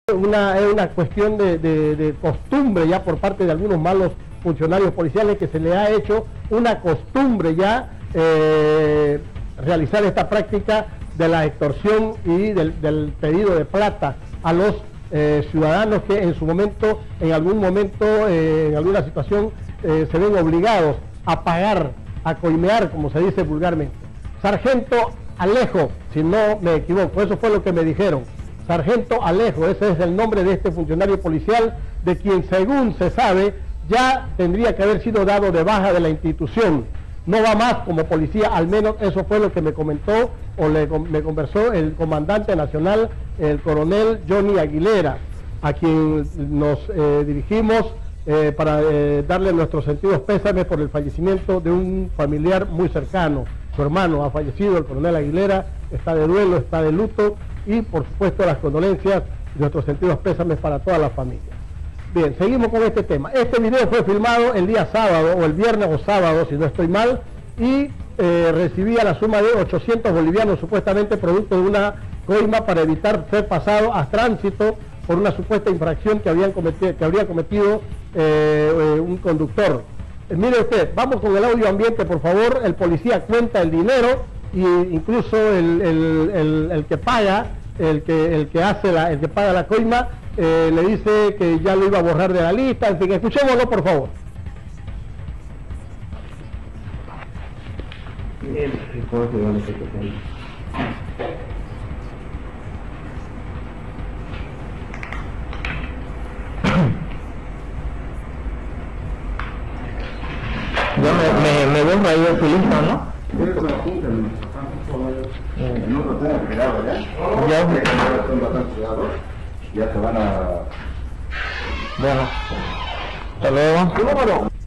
Es una cuestión de costumbre ya por parte de algunos malos funcionarios policiales, que se le ha hecho una costumbre ya realizar esta práctica de la extorsión y del pedido de plata a los ciudadanos que en su momento, en alguna situación, se ven obligados a pagar, a coimear, como se dice vulgarmente. Sargento Alejo, si no me equivoco, eso fue lo que me dijeron. Sargento Alejo, ese es el nombre de este funcionario policial, de quien, según se sabe, ya tendría que haber sido dado de baja de la institución. No va más como policía, al menos eso fue lo que me comentó o me conversó el comandante nacional, el coronel Johnny Aguilera, a quien nos dirigimos para darle nuestros sentidos pésames por el fallecimiento de un familiar muy cercano. Su hermano ha fallecido, el coronel Aguilera, está de duelo, está de luto, y por supuesto las condolencias y nuestros sentidos pésames para toda la familia. Bien, seguimos con este tema. Este video fue filmado el día sábado, o el viernes o sábado, si no estoy mal, y recibía la suma de 800 bolivianos, supuestamente producto de una coima para evitar ser pasado a tránsito por una supuesta infracción que habría cometido un conductor. Mire usted, vamos con el audio ambiente, por favor. El policía cuenta el dinero, y incluso el que paga, el que paga la coima, le dice que ya lo iba a borrar de la lista. En fin, escuchémoslo, por favor. Yo me dejo ahí el filista, ¿no? Ya se van a... Bueno, hasta luego.